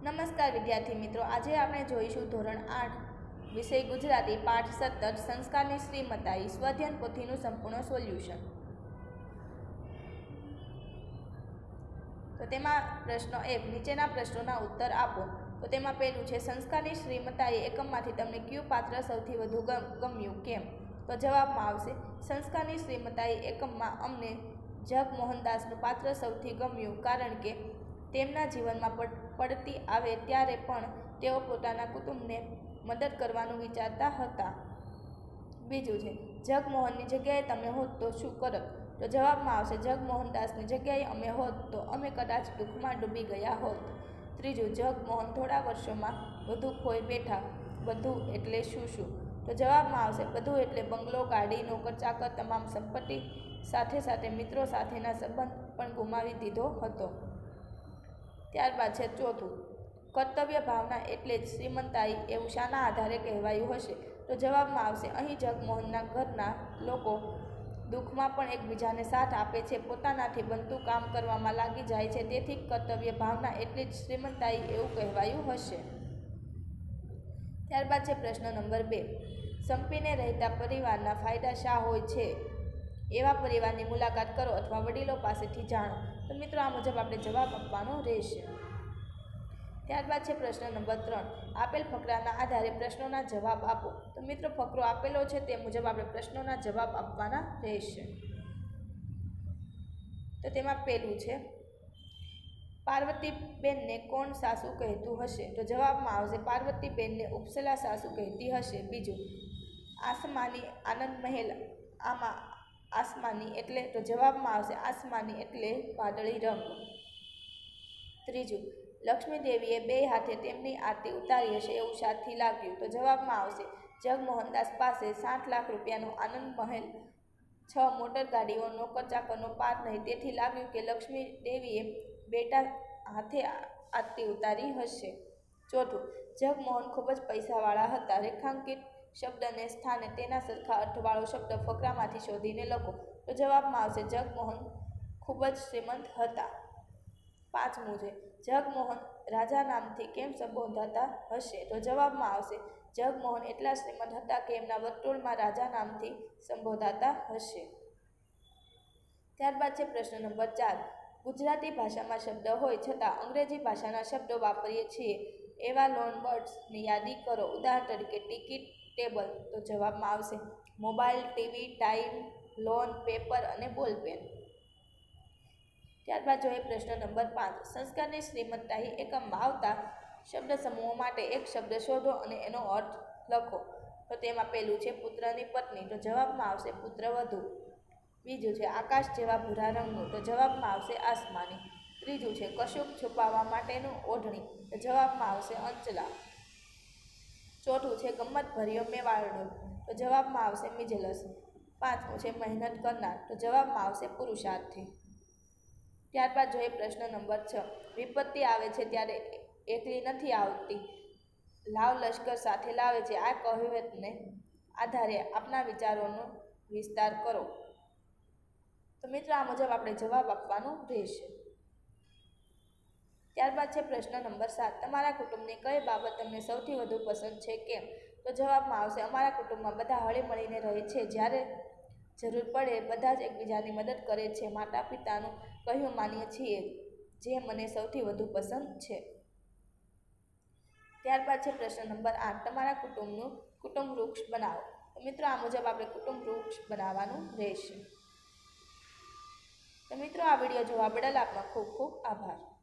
નમસ્કાર વિદ્યાર્થી મિત્રો, આજે આપણે જોઈશું ધોરણ 8 વિષય ગુજરાતી પાઠ 17 સંસ્કારની શ્રીમતાઈ સ્વધ્યન પોથીનું સંપૂર્ણ સોલ્યુશન। તો તેમાં પ્રશ્ન 1, નીચેના પ્રશ્નોના ઉત્તર આપો। તો તેમાં પહેલું છે, સંસ્કારની શ્રીમતાઈ એકમમાંથી તમને કયું પાત્ર સૌથી વધુ ગમ્યું, કેમ? તો જવાબમાં આવશે, સંસ્કારની શ્રીમતાઈ એકમમાં અમને જગ મોહનદાસનું પાત્ર સૌથી ગમ્યું, કારણ કે તેમના જીવનમાં પડતી આવે ત્યારે પણ તેઓ પોતાના કુટુંબને મદદ કરવાનું વિચારતા હતા। બીજું છે, જગમોહનની જગ્યાએ તમે હોત તો શું કરત? તો જવાબમાં આવશે, જગમોહનદાસની જગ્યાએ અમે હોત તો અમે કદાચ દુઃખમાં ડૂબી ગયા હોત। ત્રીજું, જગમોહન થોડા વર્ષોમાં બધું ખોઈ બેઠા, બધું એટલે શું શું? તો જવાબમાં આવશે, બધું એટલે બંગલો, ગાડી, નોકર ચાકર, તમામ સંપત્તિ, સાથે સાથે મિત્રો સાથેના સંબંધ પણ ગુમાવી દીધો હતો। ત્યારબાદ છે ચોથું, કર્તવ્ય ભાવના એટલે જ શ્રીમંતાઈ એવું શાના આધારે કહેવાયું હશે? તો જવાબમાં આવશે, અહીં જગમોહનના ઘરના લોકો દુઃખમાં પણ એકબીજાને સાથ આપે છે, પોતાનાથી બનતું કામ કરવામાં લાગી જાય છે, તેથી કર્તવ્ય ભાવના એટલે જ શ્રીમંતાઈ એવું કહેવાયું હશે। ત્યારબાદ છે પ્રશ્ન નંબર 2, સંપીને રહેતા પરિવારના ફાયદા શા હોય છે? એવા પરિવારની મુલાકાત કરો અથવા વડીલો પાસેથી જાણો। તો મિત્રો, આ મુજબ આપણે જવાબ આપવાનો રહેશે। ત્યારબાદ છે પ્રશ્ન નંબર 3, આપેલ ફકરાના આધારે પ્રશ્નોના જવાબ આપો। તો મિત્રો, ફકરો આપેલો છે તે મુજબ આપણે પ્રશ્નોના જવાબ આપવાના રહેશે। તો તેમાં પહેલું છે, પાર્વતીબેનને કોણ સાસુ કહેતું હશે? તો જવાબમાં આવશે, પાર્વતીબેનને ઉપસલા સાસુ કહેતી હશે। બીજું, આસમાની આનંદ મહેલ, આમાં આસમાની એટલે? તો જવાબમાં આવશે, આસમાની એટલે વાદળી રંગ। ત્રીજું, લક્ષ્મી દેવીએ બે હાથે તેમની આરતી ઉતારી હશે એવું શાથી લાગ્યું? તો જવાબમાં આવશે, જગમોહનદાસ પાસે 60 લાખ રૂપિયાનો આનંદ મહેલ, 6 મોટર ગાડીઓ, નોકર ચાકરનો પાર નહીં, તેથી લાગ્યું કે લક્ષ્મી દેવીએ બેટા હાથે આરતી ઉતારી હશે। ચોથું, જગમોહન ખૂબ જ પૈસાવાળા હતા, રેખાંકિત શબ્દને સ્થાને તેના સરખા અર્થવાળો શબ્દ ફકરામાંથી શોધીને લખો। તો જવાબમાં આવશે, જગમોહન ખૂબ જ શ્રીમંત હતા। પાંચમું છે, જગમોહન રાજા નામથી કેમ સંબોધાતા હશે? તો જવાબમાં આવશે, જગમોહન એટલા શ્રીમંત હતા કે એમના વર્તુળમાં રાજા નામથી સંબોધાતા હશે। ત્યારબાદ છે પ્રશ્ન નંબર 4, ગુજરાતી ભાષામાં શબ્દ હોય છતાં અંગ્રેજી ભાષાના શબ્દો વાપરીએ છીએ એવા લોન વર્ડ્સની યાદી કરો। ઉદાહરણ તરીકે, ટિકિટ, ટેબલ। તો જવાબમાં આવશે, mobile, TV, time, loan, paper અને બોલપેન। ત્યારબાદ જોઈએ પ્રશ્ન નંબર 5, સંસ્કારની શ્રીમતાઈ એકમમાં આવતા શબ્દ સમૂહો માટે એક શબ્દ શોધો અને એનો અર્થ લખો। તો તેમાં પહેલું છે, પુત્રની પત્ની। તો જવાબમાં આવશે, પુત્રવધુ। બીજું છે, આકાશ જેવા ભૂરા રંગનું। તો જવાબમાં આવશે, આસમાની। ત્રીજું છે, કશુંક છુપાવવા માટેનું ઓઢણી। તો જવાબમાં આવશે, અંચલા। ચોથું છે, ગમ્મત ભર્યો મેવાડો। તો જવાબમાં આવશે, મિજલસ। પાંચમું છે, મહેનત કરનાર। તો જવાબમાં આવશે, પુરુષાર્થી। ત્યારબાદ જોઈએ પ્રશ્ન નંબર 6, વિપત્તિ આવે છે ત્યારે એકલી નથી આવતી, લાવ લશ્કર સાથે લાવે છે, આ કહેવતને આધારે આપના વિચારોનો વિસ્તાર કરો। તો મિત્રો, આ મુજબ આપણે જવાબ આપવાનું રહેશે। ત્યારબાદ છે પ્રશ્ન નંબર 7, તમારા કુટુંબની કઈ બાબત તમને સૌથી વધુ પસંદ છે, કેમ? તો જવાબમાં આવશે, અમારા કુટુંબમાં બધા હળી મળીને રહે છે, જ્યારે જરૂર પડે બધા જ એકબીજાની મદદ કરે છે, માતા પિતાનું કહ્યું માનીએ છીએ, જે મને સૌથી વધુ પસંદ છે। ત્યારબાદ છે પ્રશ્ન નંબર 8, તમારા કુટુંબનું કુટુંબ વૃક્ષ બનાવો। તો મિત્રો, આ મુજબ આપણે કુટુંબ વૃક્ષ બનાવવાનું રહેશે। તો મિત્રો, આ વિડીયો જોવા બદલ આપનો ખૂબ ખૂબ આભાર।